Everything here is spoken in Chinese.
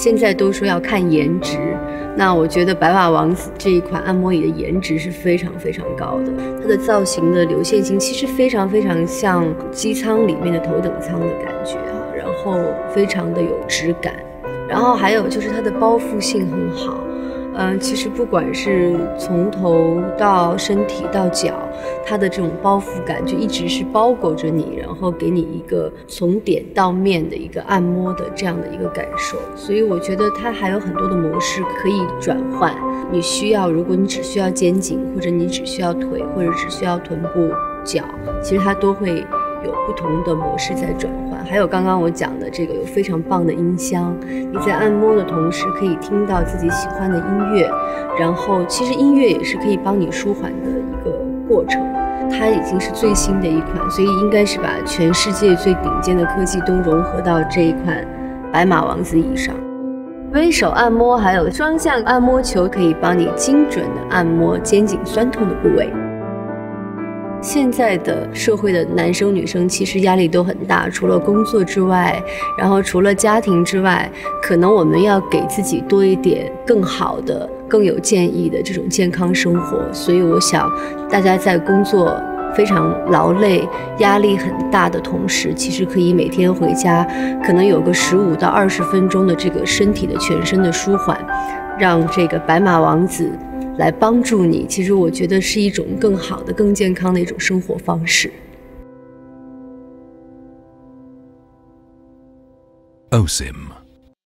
现在都说要看颜值，那我觉得白马王子这一款按摩椅的颜值是非常非常高的，它的造型的流线型其实非常非常像机舱里面的头等舱的感觉然后非常的有质感，然后还有就是它的包覆性很好。其实不管是从头到身体到脚，它的这种包覆感就一直是包裹着你，然后给你一个从点到面的一个按摩的这样的一个感受。所以我觉得它还有很多的模式可以转换。你需要，如果你只需要肩颈，或者你只需要腿，或者只需要臀部、脚，其实它都会有不同的模式在转换。还有刚刚我讲的这个有非常棒的音箱，你在按摩的同时可以听到自己喜欢的音乐，然后其实音乐也是可以帮你舒缓的一个过程。它已经是最新的一款，所以应该是把全世界最顶尖的科技都融合到这一款白马王子椅上。微手按摩还有双向按摩球，可以帮你精准的按摩肩颈酸痛的部位。现在的社会的男生女生其实压力都很大，除了工作之外，然后除了家庭之外，可能我们要给自己多一点更好的、更有建议的这种健康生活。所以我想大家在工作非常劳累、压力很大的同时，其实可以每天回家可能有个15到20分钟的这个身体的全身的舒缓，让这个白马王子来帮助你，其实我觉得是一种更好的、更健康的一种生活方式。 OSIM